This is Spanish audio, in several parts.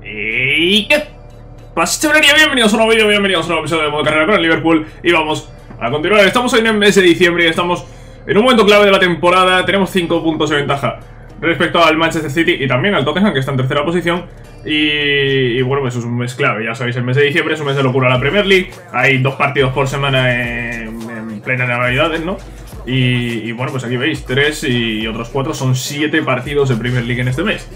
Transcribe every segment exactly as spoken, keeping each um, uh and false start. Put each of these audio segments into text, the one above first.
¿Y qué pasa, chavalería? Bienvenidos a un nuevo vídeo, bienvenidos a un nuevo episodio de modo carrera con el Liverpool. Y vamos a continuar. Estamos hoy en el mes de diciembre y estamos en un momento clave de la temporada. Tenemos cinco puntos de ventaja respecto al Manchester City y también al Tottenham, que está en tercera posición. Y, y bueno, pues es un mes clave, ya sabéis, el mes de diciembre es un mes de locura en la Premier League. Hay dos partidos por semana en, en plena Navidades, ¿no? Y, y bueno, pues aquí veis, tres y otros cuatro, son siete partidos de Premier League en este mes.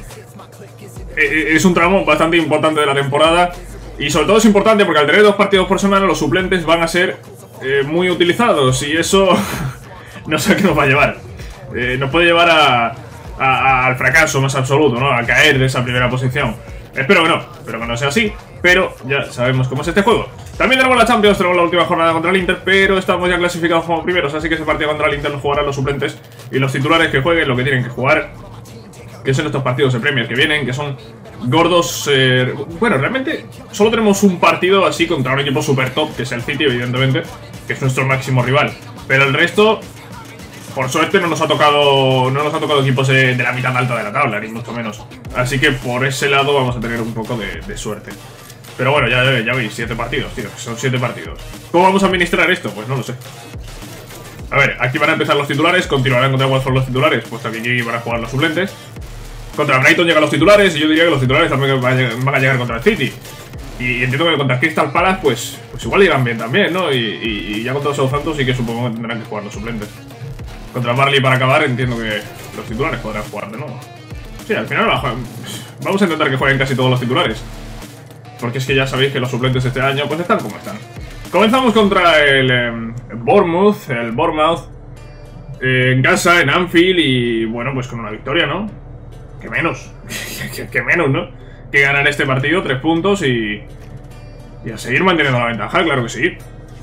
Es un tramo bastante importante de la temporada. Y sobre todo es importante porque al tener dos partidos por semana, los suplentes van a ser eh, muy utilizados. Y eso no sé a qué nos va a llevar. eh, Nos puede llevar a, a, a, al fracaso más absoluto, ¿no? A caer de esa primera posición. Espero que no, espero que no sea así. Pero ya sabemos cómo es este juego. También tenemos la Champions, tenemos la última jornada contra el Inter, pero estamos ya clasificados como primeros. Así que ese partido contra el Inter lo jugarán los suplentes y los titulares que jueguen lo que tienen que jugar, que son estos partidos de Premier que vienen, que son gordos. eh, Bueno, realmente solo tenemos un partido así contra un equipo super top, que es el City, evidentemente, que es nuestro máximo rival. Pero el resto, por suerte, no nos ha tocado No nos ha tocado equipos de, de la mitad alta de la tabla, ni mucho menos. Así que por ese lado vamos a tener un poco de, de suerte. Pero bueno, ya, ya veis, siete partidos, tío, son siete partidos. ¿Cómo vamos a administrar esto? Pues no lo sé. A ver, aquí van a empezar los titulares, continuarán contra Watford los titulares, puesto que aquí van a jugar los suplentes. Contra Brighton llegan los titulares, y yo diría que los titulares también van a llegar contra el City. Y entiendo que contra Crystal Palace, pues, pues igual llegan bien también, ¿no? Y, y, y ya contra Southampton sí que supongo que tendrán que jugar los suplentes. Contra Burnley, para acabar, entiendo que los titulares podrán jugar de nuevo. Sí, al final vamos a intentar que jueguen casi todos los titulares, porque es que ya sabéis que los suplentes este año pues están como están. Comenzamos contra el eh, Bournemouth, el Bournemouth, eh, en casa, en Anfield, y bueno, pues con una victoria, ¿no? Que menos, que, que menos, ¿no? Que ganar este partido, tres puntos y... Y a seguir manteniendo la ventaja, claro que sí.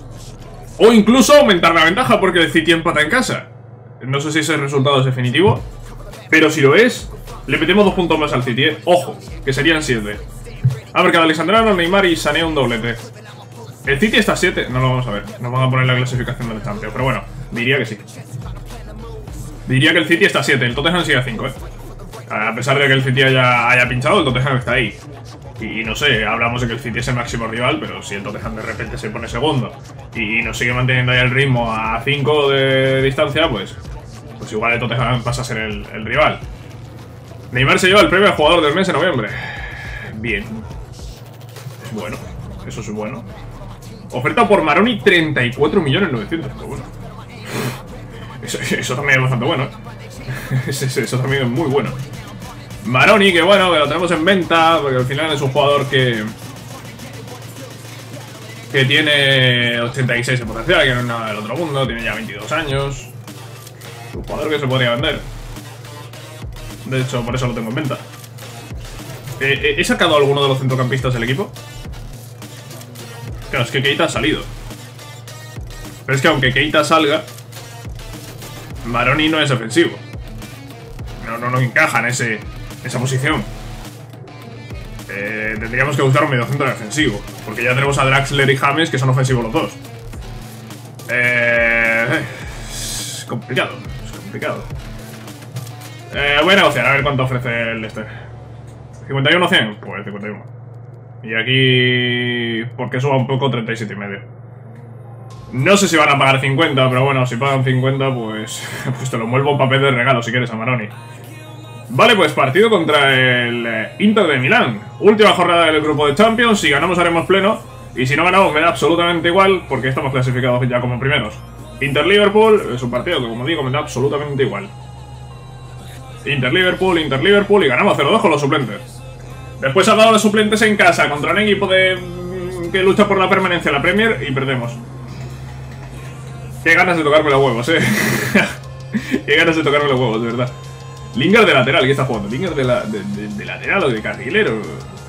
O incluso aumentar la ventaja porque el City empata en casa. No sé si ese resultado es definitivo, pero si lo es, le metemos dos puntos más al City, ¿eh? Ojo, que serían siete. A ver, cada Alexandrino, Neymar y Sané un doblete. El City está a siete, no lo vamos a ver. Nos van a poner la clasificación del Champions, pero bueno, diría que sí. Diría que el City está a siete, el Tottenham sigue a cinco, ¿eh? A pesar de que el City haya, haya pinchado, el Tottenham está ahí. Y, y no sé, hablamos de que el City es el máximo rival, pero si el Tottenham de repente se pone segundo y, y nos sigue manteniendo ahí el ritmo a cinco de distancia, pues, pues igual el Tottenham pasa a ser el, el rival. Neymar se lleva el premio al jugador del mes en noviembre. Bien. Es bueno, eso es bueno. Oferta por Maroni treinta y cuatro millones novecientos, pero bueno. Eso, eso también es bastante bueno, ¿eh? Eso, eso también es muy bueno. Maroni, que bueno, que lo tenemos en venta, porque al final es un jugador que que tiene ochenta y seis de potencial, que no es nada del otro mundo, tiene ya veintidós años. Es un jugador que se podría vender. De hecho, por eso lo tengo en venta. Eh, ¿He sacado a alguno de los centrocampistas del equipo? Claro, es que Keita ha salido. Pero es que aunque Keita salga, Maroni no es ofensivo. No, no, no encaja en ese, esa posición. Eh, tendríamos que buscar un mediocentro defensivo, porque ya tenemos a Draxler y James, que son ofensivos los dos. Eh, es complicado, es complicado. Eh, voy a negociar, a ver cuánto ofrece el Leicester. ¿cincuenta y uno cien? Pues cincuenta y uno. Y aquí... porque suba un poco, treinta y siete y medio. No sé si van a pagar cincuenta, pero bueno, si pagan cincuenta, pues... pues te lo muevo en papel de regalo si quieres a Maroni. Vale, pues partido contra el eh, Inter de Milán. Última jornada del grupo de Champions. Si ganamos haremos pleno, y si no ganamos me da absolutamente igual, porque estamos clasificados ya como primeros. Inter-Liverpool es un partido que, como digo, me da absolutamente igual. Inter-Liverpool, Inter-Liverpool, y ganamos cero dos con los suplentes. Después ha dado los suplentes en casa contra un equipo de que lucha por la permanencia en la Premier y perdemos. Qué ganas de tocarme los huevos, eh. Qué ganas de tocarme los huevos, de verdad. Lingard de lateral, ¿qué está jugando? Lingard de, la, de, de, de lateral o de carrilero.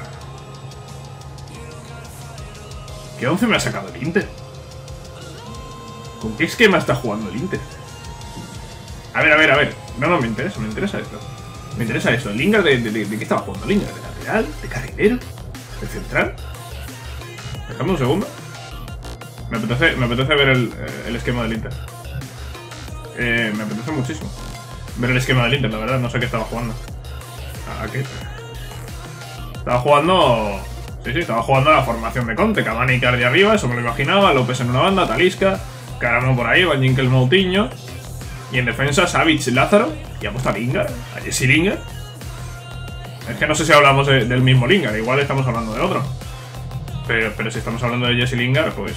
¿Qué once me ha sacado el Inter? ¿Con qué esquema está jugando el Inter? A ver, a ver, a ver. No, no, me interesa, me interesa esto. Me interesa esto. ¿Lingard de, de, de, de qué estaba jugando? ¿Lingard de lateral? ¿De carrilero? ¿De central? Dejadme un segundo. Me apetece, me apetece ver el, el esquema del Inter. Eh, me apetece muchísimo ver el esquema del Inter, la verdad. No sé qué estaba jugando. ¿A qué? Estaba jugando... Sí, sí, estaba jugando a la formación de Conte. Cavani y Cardi arriba, eso me lo imaginaba. López en una banda, Talisca, Caramo por ahí, Van Ginkel, Moutinho. Y en defensa, Savic, Lázaro. Y ha puesto a Lingard, a Jesse Lingard. Es que no sé si hablamos de, del mismo Lingard, igual estamos hablando de otro. Pero, pero si estamos hablando de Jesse Lingard, pues...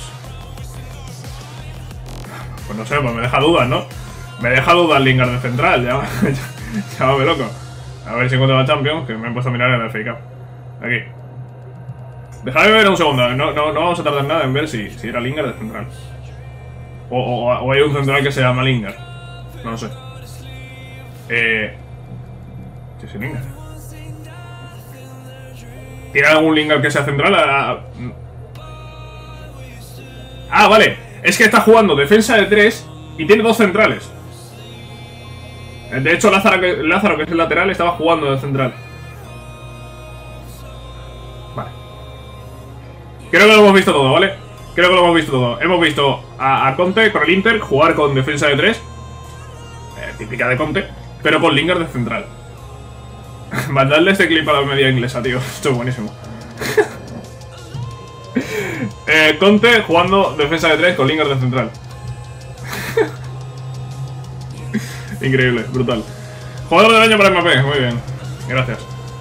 Pues no sé, pues me deja dudas, ¿no? Me deja dudas Lingard de central, ya, ya, ya me loco. A ver si encuentro la Champions, que me he puesto a mirar en el F A Cup. Aquí. Dejadme ver un segundo, no, no, no vamos a tardar nada en ver si, si era Lingard de central. O, o, o hay un central que se llama Lingard. No lo sé. Eh... Jesse Lingard. ¿Tiene algún Lingard que sea central? Ah, ah, vale. Es que está jugando defensa de tres y tiene dos centrales. De hecho, Lázaro que, Lázaro, que es el lateral, estaba jugando de central. Vale. Creo que lo hemos visto todo, ¿vale? Creo que lo hemos visto todo. Hemos visto a, a Conte con el Inter jugar con defensa de tres. Eh, típica de Conte. Pero con Lingard de central. Mandadle este clip a la media inglesa, tío. Esto es buenísimo. eh, Conte jugando defensa de tres con Lingard de central. Increíble, brutal. Jugador del año para M P, muy bien. Gracias.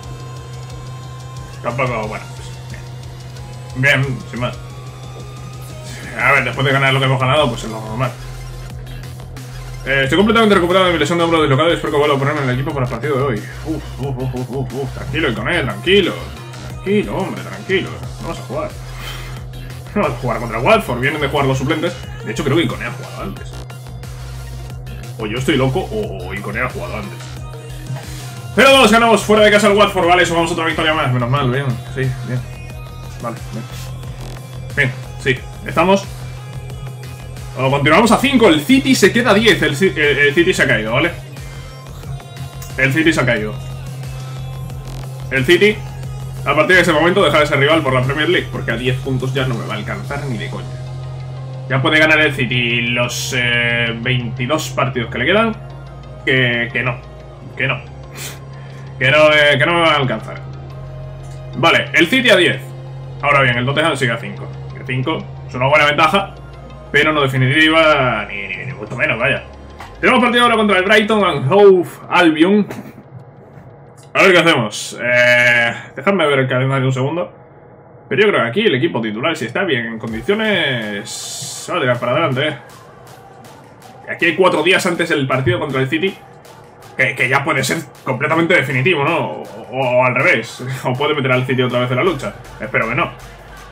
Tampoco, bueno, pues, bien, bien, sin más. A ver, después de ganar lo que hemos ganado, pues es lo normal. Eh, estoy completamente recuperado de mi lesión de hombro dislocado y espero que vuelva a ponerme en el equipo para el partido de hoy. Uf, uf, uf, uf, uf, uf. Tranquilo, Iconé, tranquilo. Tranquilo, hombre, tranquilo. No vas a jugar. No vas a jugar contra Watford, vienen de jugar los suplentes. De hecho, creo que Iconé ha jugado antes. O yo estoy loco, o Iconé ha jugado antes. Pero todos ganamos fuera de casa al Watford, vale, sumamos otra victoria más. Menos mal, bien, sí, bien. Vale, bien. Bien, sí, estamos... O continuamos a cinco, el City se queda a diez, el, el, el City se ha caído, ¿vale? El City se ha caído. El City, a partir de ese momento, deja de ser rival por la Premier League, porque a diez puntos ya no me va a alcanzar ni de coña. Ya puede ganar el City los eh, veintidós partidos que le quedan, que, que no, que no, que no, eh, que no me va a alcanzar. Vale, el City a diez. Ahora bien, el Tottenham sigue a cinco. Que cinco es una buena ventaja, pero no definitiva, ni, ni, ni mucho menos, vaya. Tenemos partido ahora contra el Brighton and Hove Albion. A ver qué hacemos. Eh, dejadme ver el calendario un segundo. Pero yo creo que aquí el equipo titular, si está bien en condiciones, se va a tirar para adelante, eh. Aquí hay cuatro días antes del partido contra el City, que, que ya puede ser completamente definitivo, ¿no? O, o, o al revés. O puede meter al City otra vez en la lucha. Espero que no.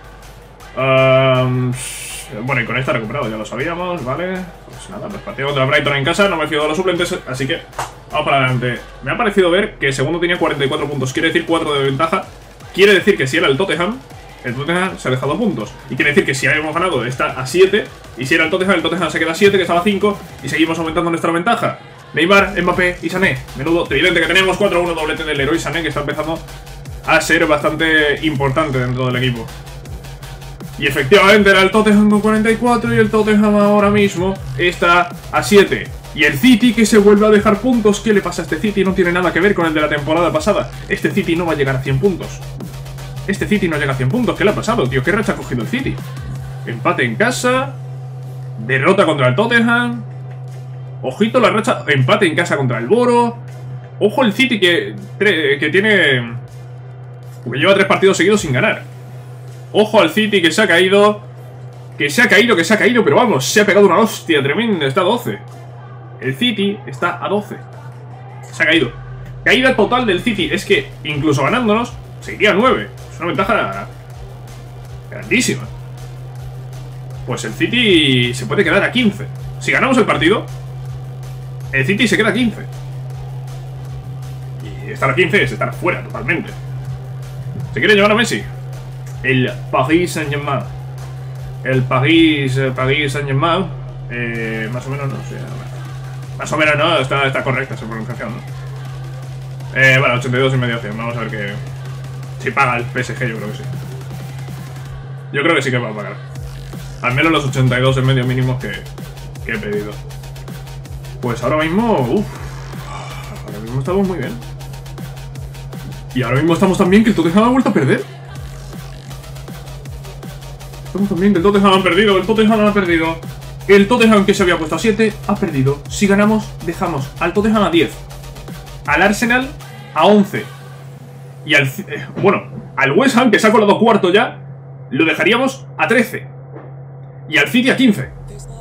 Um, bueno, y con esta recuperado, ya lo sabíamos, ¿vale? Pues nada, pues partido contra Brighton en casa, no me fío de los suplentes, así que vamos para adelante. Me ha parecido ver que el segundo tenía cuarenta y cuatro puntos, quiere decir cuatro de ventaja. Quiere decir que si era el Tottenham, el Tottenham se ha dejado puntos. Y quiere decir que si habíamos ganado está a siete, y si era el Tottenham, el Tottenham se queda a siete, que estaba a cinco, y seguimos aumentando nuestra ventaja. Neymar, Mbappé y Sané. Menudo tridente que tenemos, cuatro a uno, doblete del Leroy Sané, que está empezando a ser bastante importante dentro del equipo. Y efectivamente era el Tottenham con cuarenta y cuatro y el Tottenham ahora mismo está a siete. Y el City que se vuelve a dejar puntos. ¿Qué le pasa a este City? No tiene nada que ver con el de la temporada pasada. Este City no va a llegar a cien puntos. Este City no llega a cien puntos. ¿Qué le ha pasado, tío? ¿Qué racha ha cogido el City? Empate en casa. Derrota contra el Tottenham. Ojito la racha. Empate en casa contra el Boro. Ojo el City que, que tiene... que lleva tres partidos seguidos sin ganar. Ojo al City que se ha caído. Que se ha caído, que se ha caído. Pero vamos, se ha pegado una hostia tremenda. Está a doce. El City está a doce. Se ha caído. Caída total del City. Es que incluso ganándonos seguiría a nueve. Es una ventaja grandísima. Pues el City se puede quedar a quince. Si ganamos el partido, el City se queda a quince. Y estar a quince es estar fuera totalmente. ¿Se quiere llevar a Messi? El Paris Saint-Germain. El Paris, el Paris Saint-Germain. Eh, más o menos no sé. Más o menos no, está, está correcta esa pronunciación, ¿no? Eh, bueno, ochenta y dos y medio cien. Vamos a ver que... si paga el P S G, yo creo que sí. Yo creo que sí que va a pagar. Al menos los ochenta y dos en medio mínimos que, que he pedido. Pues ahora mismo... Uff. Ahora mismo estamos muy bien. Y ahora mismo estamos tan bien que el Tottenham ha vuelto a perder. Estamos tan bien que el Tottenham ha perdido, el Tottenham ha perdido. El Tottenham, que se había puesto a siete, ha perdido. Si ganamos, dejamos al Tottenham a diez. Al Arsenal a once. Y al... Eh, bueno, al West Ham, que se ha colado cuarto ya, lo dejaríamos a trece. Y al City a quince.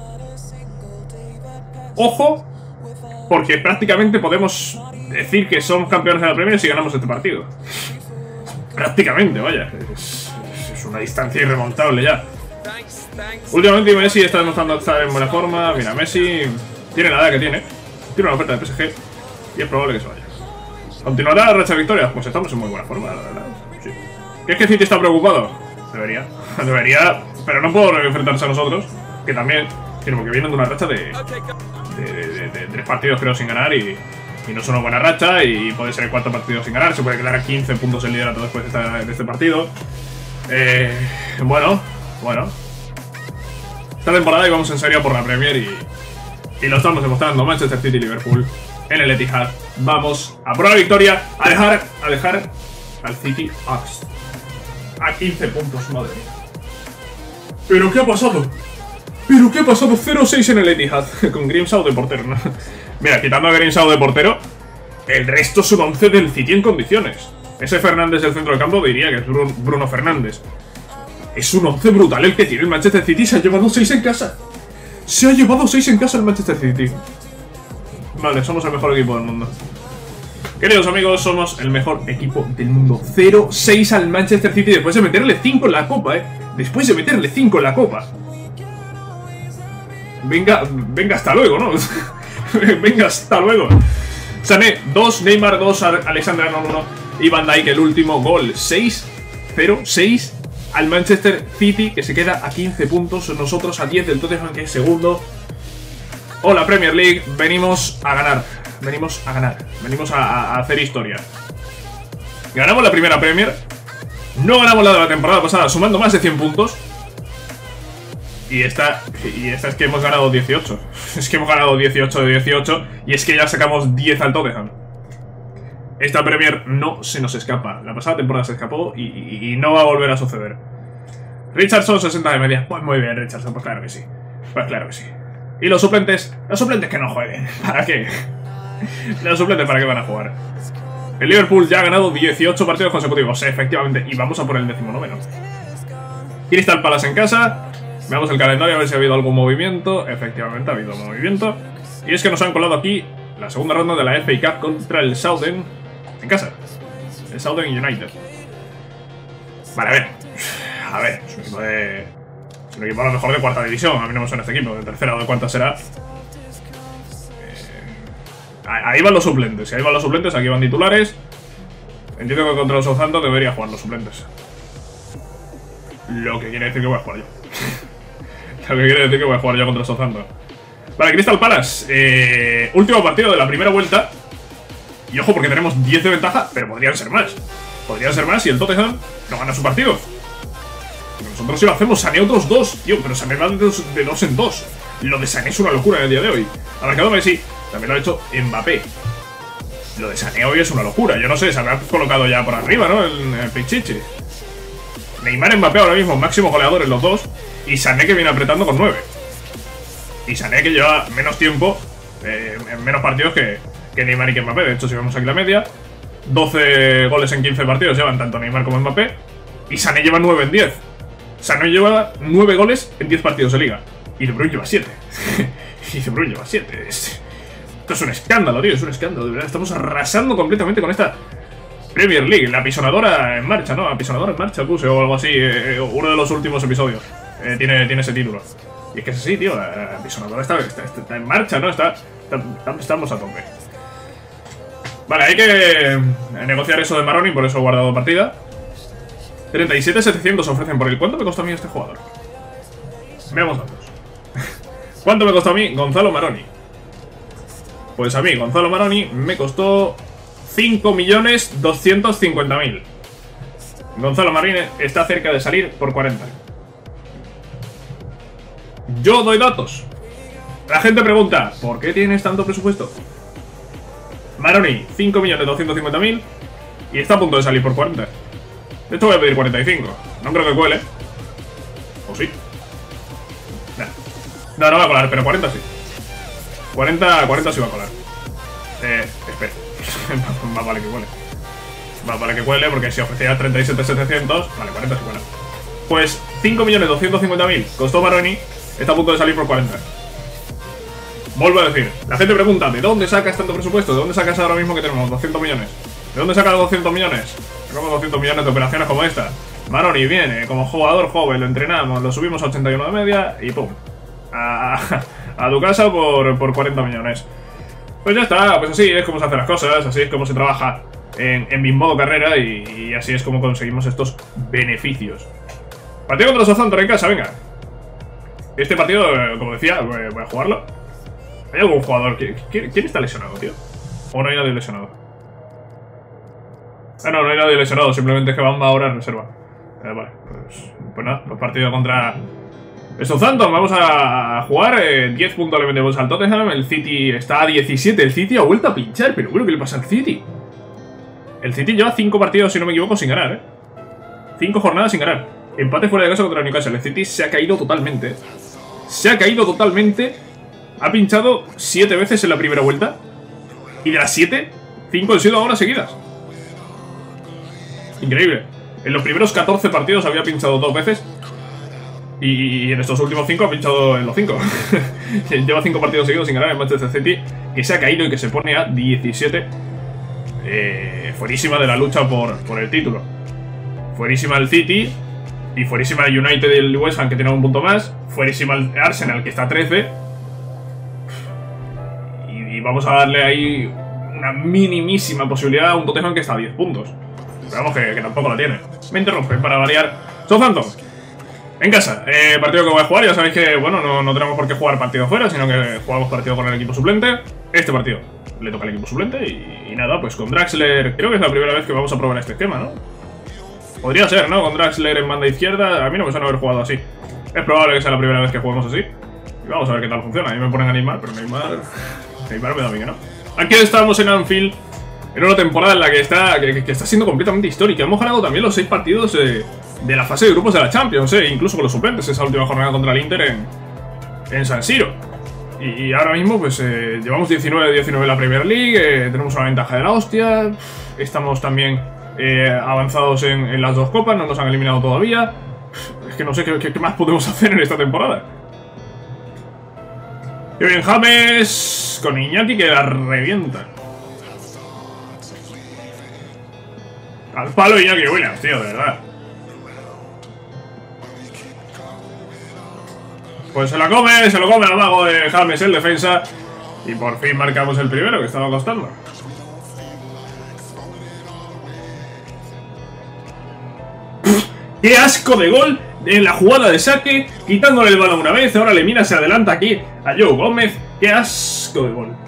Ojo, porque prácticamente podemos decir que somos campeones de la Premier si ganamos este partido. Prácticamente, vaya. Es, es una distancia irremontable ya. Últimamente Messi está demostrando estar en buena forma. Mira, Messi tiene la edad que tiene. Tiene una oferta de P S G y es probable que se vaya. ¿Continuará la racha de victorias? Pues estamos en muy buena forma, la verdad. Sí. ¿Qué es que City está preocupado? Debería. Debería, pero no puedo enfrentarse a nosotros, que también, sino porque vienen de una racha de, de, de, de, de tres partidos creo sin ganar y, y no es una buena racha y puede ser cuatro partidos sin ganar. Se puede quedar a quince puntos el liderato después de, esta, de este partido. Eh, bueno, bueno. Esta temporada íbamos en serio por la Premier y, y lo estamos demostrando. Manchester City y Liverpool en el Etihad. Vamos a por la victoria, a dejar, a dejar al City a, a quince puntos, madre mía. ¿Pero qué ha pasado? ¿Pero qué ha pasado? cero seis en el Etihad, con Grimshaw de portero, ¿no? Mira, quitando a Grimshaw de portero, el resto son once del City en condiciones. Ese Fernández del centro del campo diría que es Bruno Fernández. Es un once brutal el que tiene el Manchester City. Se ha llevado seis en casa. Se ha llevado seis en casa el Manchester City. Vale, somos el mejor equipo del mundo. Queridos amigos, somos el mejor equipo del mundo. cero seis al Manchester City después de meterle cinco en la Copa, eh. Después de meterle cinco en la Copa. Venga, venga, hasta luego, ¿no? Venga, hasta luego. Sané dos, Neymar dos, Alexander Arnold uno y Van Dijk el último gol. seis cero seis al Manchester City, que se queda a quince puntos. Nosotros a diez del Tottenham, que es segundo. Hola Premier League, venimos a ganar. Venimos a ganar. Venimos a, a hacer historia. Ganamos la primera Premier. No ganamos la de la temporada pasada, sumando más de cien puntos. Y esta, y esta es que hemos ganado dieciocho. Es que hemos ganado dieciocho de dieciocho. Y es que ya sacamos diez al Tottenham. Esta Premier no se nos escapa. La pasada temporada se escapó y, y, y no va a volver a suceder. Richardson, sesenta de media. Pues muy bien, Richardson, pues claro que sí. Pues claro que sí. Y los suplentes, los suplentes que no jueguen. ¿Para qué? Los suplentes, ¿para qué van a jugar? El Liverpool ya ha ganado dieciocho partidos consecutivos. Efectivamente, y vamos a por el decimonoveno. Crystal Palace en casa. Veamos el calendario a ver si ha habido algún movimiento. Efectivamente ha habido movimiento. Y es que nos han colado aquí la segunda ronda de la F A Cup contra el Southend en casa. El Southend United. Vale, a ver. A ver, es un equipo de... Es un equipo a lo mejor de cuarta división. A mí no me suena este equipo. De tercera o de cuarta será. Ahí van los suplentes, y ahí van los suplentes, aquí van titulares. Entiendo que contra los Southampton debería jugar los suplentes. Lo que quiere decir que voy a jugar yo. Lo que quiere decir que voy a jugar yo contra los Southampton. Vale, Crystal Palace, eh, último partido de la primera vuelta. Y ojo, porque tenemos diez de ventaja, pero podrían ser más. Podrían ser más si el Tottenham no gana su partido. Pero nosotros sí lo hacemos, Sané otros dos, tío, pero Sané va de dos, de dos en dos. Lo de Sané es una locura en el día de hoy. Ha marcado Messi. También lo ha hecho Mbappé. Lo de Sané hoy es una locura. Yo no sé, se habrá colocado ya por arriba, ¿no? En el Pichichi. Neymar y Mbappé ahora mismo máximos goleadores los dos. Y Sané que viene apretando con nueve. Y Sané que lleva menos tiempo, eh, en menos partidos que, que Neymar y que Mbappé. De hecho, si vemos aquí la media, doce goles en quince partidos llevan tanto Neymar como Mbappé. Y Sané lleva nueve en diez. Sané lleva nueve goles en diez partidos de liga. Y De Bruyne lleva siete. Y De Bruyne lleva siete. Es... Esto es un escándalo, tío, es un escándalo, de verdad. Estamos arrasando completamente con esta Premier League. La apisonadora en marcha, ¿no? La apisonadora en marcha puse o algo así. Eh, uno de los últimos episodios eh, tiene, tiene ese título. Y es que es así, tío. La, la apisonadora está, está, está, está en marcha, ¿no? Está, está, estamos a tope. Vale, hay que negociar eso de Maroni, por eso he guardado partida. treinta y siete mil setecientos ofrecen por él. ¿Cuánto me costó a mí este jugador? Veamos datos. ¿Cuánto me costó a mí Gonzalo Maroni? Pues a mí, Gonzalo Maroni, me costó cinco millones doscientos cincuenta mil. Gonzalo Maroni está cerca de salir por cuarenta. Yo doy datos. La gente pregunta, ¿por qué tienes tanto presupuesto? Maroni, cinco millones doscientos cincuenta mil. Y está a punto de salir por cuarenta. De hecho voy a pedir cuarenta y cinco. No creo que cuele. ¿O sí? Nah. No, no va a colar, pero cuarenta sí. cuarenta, cuarenta sí va a colar. Eh, espera. Más vale que cuele. Más vale que cuele, porque si ofrecía treinta y siete mil setecientos, vale, cuarenta sí cuela. Pues cinco millones doscientos cincuenta mil costó Baroni. Está a punto de salir por cuarenta. Vuelvo a decir, la gente pregunta, ¿de dónde sacas tanto presupuesto? ¿De dónde sacas ahora mismo que tenemos doscientos millones? ¿De dónde sacas doscientos millones? Sacamos doscientos millones de operaciones como esta. Baroni viene como jugador joven, lo entrenamos, lo subimos a ochenta y uno de media y pum. A, a tu casa por, por cuarenta millones. Pues ya está, pues así es como se hacen las cosas, así es como se trabaja en, en mi modo carrera y, y así es como conseguimos estos beneficios. Partido contra Southampton en casa, venga. Este partido, como decía, voy a jugarlo. ¿Hay algún jugador? ¿Quién, ¿Quién está lesionado, tío? ¿O no hay nadie lesionado? Ah, no, no hay nadie lesionado, simplemente es que Bamba ahora en reserva. Eh, vale, pues, pues nada, pues partido contra Southampton. Vamos a jugar, eh, diez puntos le metemos al Tottenham. El City está a diecisiete, el City ha vuelto a pinchar. Pero bueno, ¿qué le pasa al City? El City lleva cinco partidos, si no me equivoco, sin ganar, eh cinco jornadas sin ganar. Empate fuera de casa contra Newcastle. El City se ha caído totalmente. Se ha caído totalmente. Ha pinchado siete veces en la primera vuelta. Y de las siete, cinco han sido ahora seguidas. Increíble. En los primeros catorce partidos había pinchado dos veces. Y en estos últimos cinco ha pinchado en los cinco. Lleva cinco partidos seguidos sin ganar en Manchester City, que se ha caído y que se pone a diecisiete. Eh, fuerísima de la lucha por, por el título. Fuerísima el City. Y fuerísima el United y el West Ham, que tiene un punto más. Fuerísima el Arsenal, que está a trece. Y vamos a darle ahí una minimísima posibilidad a un Tottenham que está a diez puntos. Pero vamos, que, que tampoco la tiene. Me interrumpen para variar. Southampton en casa, eh, partido que voy a jugar. Ya sabéis que, bueno, no, no tenemos por qué jugar partido fuera, sino que jugamos partido con el equipo suplente. Este partido le toca al equipo suplente y, y nada, pues con Draxler. Creo que es la primera vez que vamos a probar este esquema, ¿no? Podría ser, ¿no? Con Draxler en banda izquierda. A mí no me suena haber jugado así. Es probable que sea la primera vez que juguemos así. Y vamos a ver qué tal funciona. A mí me ponen a Neymar, pero Neymar... Neymar me da bien, ¿no? Aquí estamos en Anfield, en una temporada en la que está, que, que está siendo completamente histórica. Hemos ganado también los seis partidos eh, de la fase de grupos de la Champions, eh, incluso con los suplentes, esa última jornada contra el Inter en, en San Siro. Y, y ahora mismo, pues, eh, llevamos diecinueve diecinueve en la Premier League, eh, tenemos una ventaja de la hostia, estamos también eh, avanzados en, en las dos copas, no nos han eliminado todavía. Es que no sé qué, qué, qué más podemos hacer en esta temporada. Qué bien James con Iñaki, que la revienta. Al palo Iñaki Williams, tío, de verdad. Pues se la come, se lo come al mago de James en defensa. Y por fin marcamos el primero, que estaba costando. ¡Qué asco de gol! En la jugada de saque, quitándole el balón una vez. Ahora le mira, se adelanta aquí a Joe Gómez. ¡Qué asco de gol!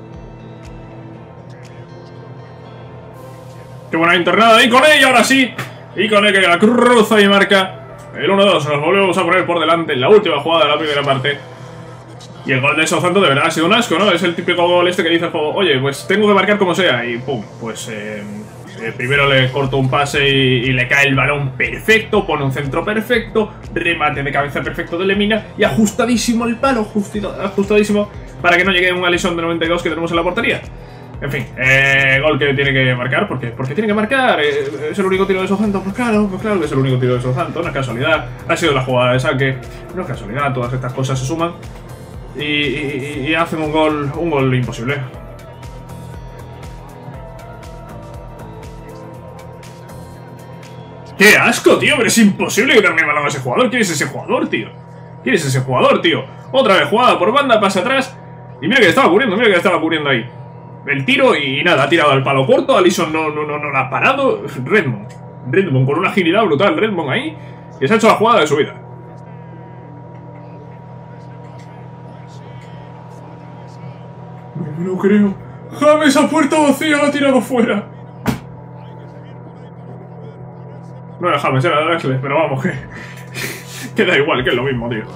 ¡Qué buena internada! ¡Y con ella ahora sí! Y con ella que la cruza y marca el uno dos. Nos volvemos a poner por delante en la última jugada de la primera parte. Y el gol de Southampton de verdad ha sido un asco, ¿no? Es el típico gol este que dice, oye, pues tengo que marcar como sea. Y pum, pues... Eh, Eh, primero le corto un pase y, y le cae el balón perfecto, pone un centro perfecto, remate de cabeza perfecto de Lemina y ajustadísimo el palo, justito, ajustadísimo para que no llegue un Alisson de noventa y dos que tenemos en la portería. En fin, eh, gol que tiene que marcar, ¿por qué? Porque tiene que marcar, eh, es el único tiro de Southampton, pues claro, pues claro que es el único tiro de Southampton, no es casualidad, ha sido la jugada de saque, no es casualidad, todas estas cosas se suman y, y, y hacen un gol, un gol imposible. ¡Qué asco, tío! Pero es imposible quitarle el balón a ese jugador. ¿Quién es ese jugador, tío? ¿Quién es ese jugador, tío? Otra vez jugada por banda, pasa atrás. Y mira que estaba cubriendo, mira que estaba cubriendo ahí. El tiro y nada, ha tirado al palo corto. Alisson no, no, no, no la ha parado. Redmond. Redmond con una agilidad brutal. Redmond ahí. Que se ha hecho la jugada de su vida. No me lo creo. James a puerta vacía, la ha tirado fuera. No era James, era Draxler, pero vamos, que... que da igual, que es lo mismo, tío.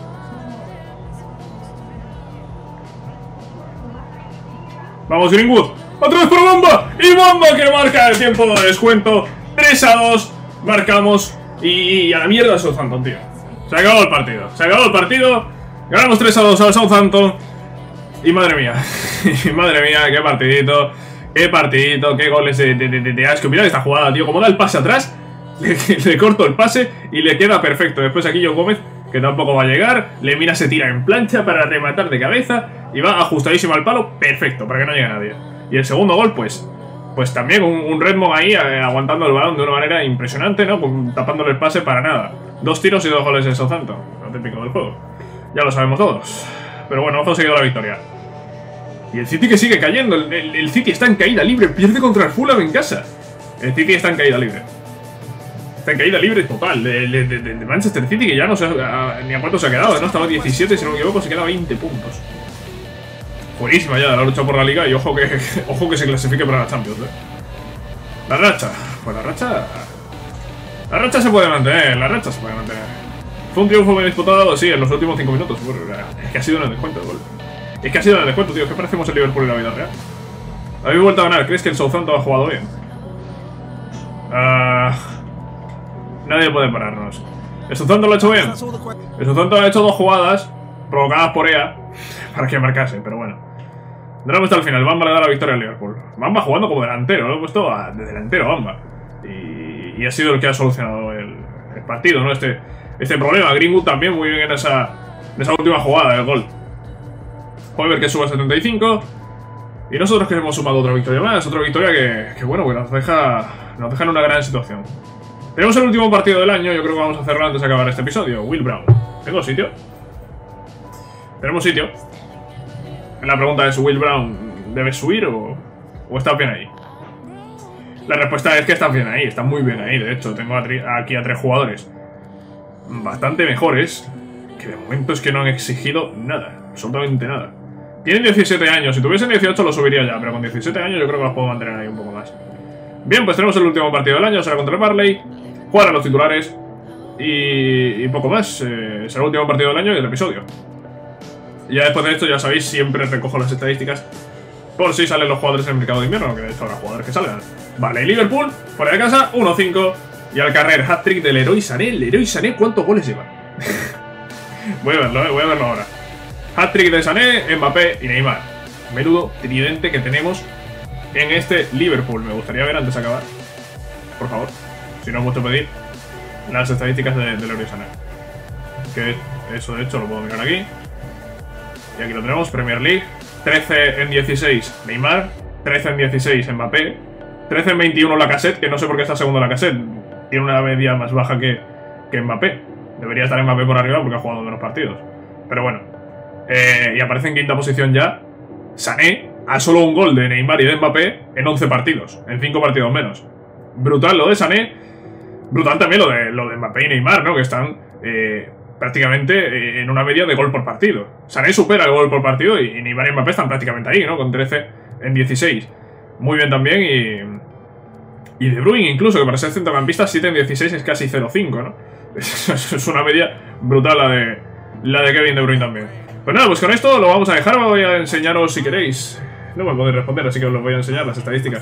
Vamos, Greenwood. ¡Otra vez por bomba! Y Bamba que marca el tiempo de descuento. tres a dos. Marcamos. Y, y a la mierda el Southampton, tío. Se acabó el partido. Se acabó el partido. Ganamos tres a dos al Southampton. Y madre mía. Y madre mía, qué partidito. Qué partidito. Qué goles de, de, de, de asco. Mirad esta jugada, tío. Como da el pase atrás. Le, le corto el pase y le queda perfecto. Después aquí Joe Gómez, que tampoco va a llegar. Lemina se tira en plancha para rematar de cabeza. Y va ajustadísimo al palo. Perfecto, para que no llegue nadie. Y el segundo gol, pues... Pues también un, un Redmond ahí eh, aguantando el balón de una manera impresionante, ¿no? Pues, tapándole el pase para nada. Dos tiros y dos goles de Southampton. Lo típico del juego. Ya lo sabemos todos. Pero bueno, hemos conseguido la victoria. Y el City que sigue cayendo. El, el, el City está en caída libre. Pierde contra el Fulham en casa. El City está en caída libre. Está en caída libre total. De, de, de, de Manchester City, que ya no sé a, ni a cuánto se ha quedado, ¿no? Estaba diecisiete, si no me equivoco, se queda veinte puntos. Buenísima ya la lucha por la liga y ojo que, ojo que se clasifique para la Champions, ¿eh? La racha. Pues la racha... La racha se puede mantener, la racha se puede mantener. Fue un triunfo bien disputado, sí, en los últimos cinco minutos. Bueno, es que ha sido en el descuento el gol. Es que ha sido en el descuento, tío. ¿Qué parecemos el Liverpool en la vida real? Habéis vuelto a ganar. ¿Crees que el Southampton ha jugado bien? Uh, nadie puede pararnos. El Southampton lo ha hecho bien. El Southampton ha hecho dos jugadas provocadas por E A para que marcase, pero bueno. No lo hemos hasta el final. Bamba le da la victoria al Liverpool. Bamba jugando como delantero, lo he puesto a, de delantero a Bamba. Y, y ha sido el que ha solucionado el, el partido, ¿no? Este, este problema. Greenwood también muy bien en esa, en esa última jugada del gol. Hoiberg que sube a setenta y cinco. Y nosotros que hemos sumado otra victoria más. Otra victoria que, que bueno, que nos deja, nos deja en una gran situación. Tenemos el último partido del año. Yo creo que vamos a hacerlo antes de acabar este episodio. Will Brown. ¿Tengo sitio? Tenemos sitio. La pregunta es, ¿Will Brown debe subir o, o está bien ahí? La respuesta es que está bien ahí, está muy bien ahí. De hecho, tengo a aquí a tres jugadores bastante mejores que de momento es que no han exigido nada, absolutamente nada. Tienen diecisiete años, si tuviesen dieciocho lo subiría ya, pero con diecisiete años yo creo que los puedo mantener ahí un poco más. Bien, pues tenemos el último partido del año, será contra el Burnley, jugar a los titulares y, y poco más. Eh, será el último partido del año y el episodio. Y ya después de esto, ya sabéis, siempre recojo las estadísticas por si salen los jugadores en el mercado de invierno, que de hecho habrá jugadores que salgan. Vale, Liverpool, fuera de casa, uno cinco. Y al carrer, hat-trick del Leroy Sané. El Leroy Sané, ¿cuántos goles lleva? Voy a verlo, eh, voy a verlo ahora. Hat-trick de Sané, Mbappé y Neymar. Menudo tridente que tenemos en este Liverpool. Me gustaría ver antes de acabar, por favor, si no os gusta pedir, las estadísticas de, de Leroy Sané. Que eso de hecho lo puedo mirar aquí. Y aquí lo tenemos, Premier League. trece en dieciséis Neymar, trece en dieciséis Mbappé, trece en veintiuno Lacazette, que no sé por qué está segundo Lacazette. Tiene una media más baja que, que Mbappé. Debería estar Mbappé por arriba porque ha jugado menos partidos. Pero bueno. Eh, y aparece en quinta posición ya Sané, a solo un gol de Neymar y de Mbappé en once partidos, en cinco partidos menos. Brutal lo de Sané. Brutal también lo de, lo de Mbappé y Neymar, ¿no? Que están... Eh, prácticamente en una media de gol por partido. Sané supera el gol por partido y, y Neymar y Mbappé están prácticamente ahí, ¿no? Con trece en dieciséis. Muy bien también y... Y De Bruyne incluso, que para ser centrocampista siete en dieciséis es casi cero cinco, ¿no? Es una media brutal la de, la de Kevin De Bruyne también. Pues nada, pues con esto lo vamos a dejar. Voy a enseñaros si queréis. No me podéis responder, así que os lo voy a enseñar, las estadísticas.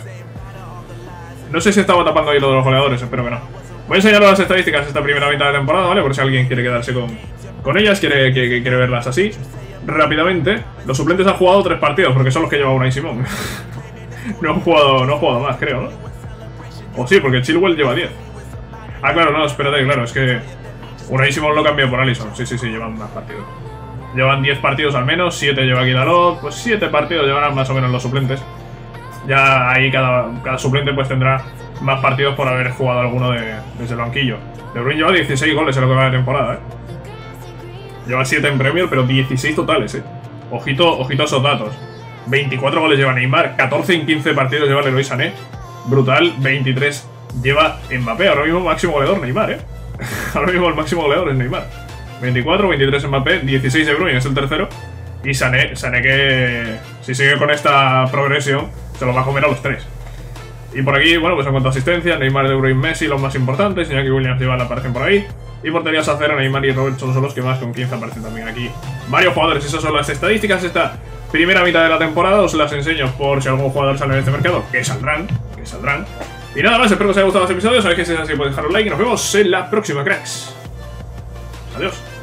No sé si estaba tapando ahí lo de los goleadores, espero que no. Voy a enseñaros las estadísticas de esta primera mitad de temporada, ¿vale? Por si alguien quiere quedarse con, con ellas, quiere, que, que quiere verlas así. Rápidamente, los suplentes han jugado tres partidos, porque son los que lleva Unai Simón. no, han jugado, no han jugado más, creo, ¿no? O sí, porque Chilwell lleva diez. Ah, claro, no, espérate, claro, es que Unai Simón lo cambió por Alisson. Sí, sí, sí, llevan más partidos. Llevan diez partidos al menos, siete lleva Guidalot, pues siete partidos llevarán más o menos los suplentes. Ya ahí cada, cada suplente pues tendrá más partidos por haber jugado alguno de, desde el banquillo. De Bruyne lleva dieciséis goles en lo que va de temporada, ¿eh? Lleva siete en Premier, pero dieciséis totales, ¿eh? Ojito, ojito a esos datos. veinticuatro goles lleva Neymar, catorce en quince partidos lleva Leroy Sané. Brutal, veintitrés lleva Mbappé. Ahora mismo máximo goleador Neymar, ¿eh? Ahora mismo el máximo goleador es Neymar. veinticuatro, veintitrés Mbappé, dieciséis de Bruyne, es el tercero. Y Sané, Sané que si sigue con esta progresión se los va a comer a los tres. Y por aquí, bueno, pues en cuanto a asistencia, Neymar, De Bruyne, Messi, los más importantes. Iñaki Williams y Iván aparecen por ahí. Y portería Sacera, Neymar y Robertson son los que más, con quince aparecen también aquí varios jugadores. Esas son las estadísticas de esta primera mitad de la temporada os las enseño por si algún jugador sale en este mercado, que saldrán, que saldrán. Y nada más, espero que os haya gustado este episodio, sabéis que si es así podéis dejar un like y nos vemos en la próxima, cracks. Adiós.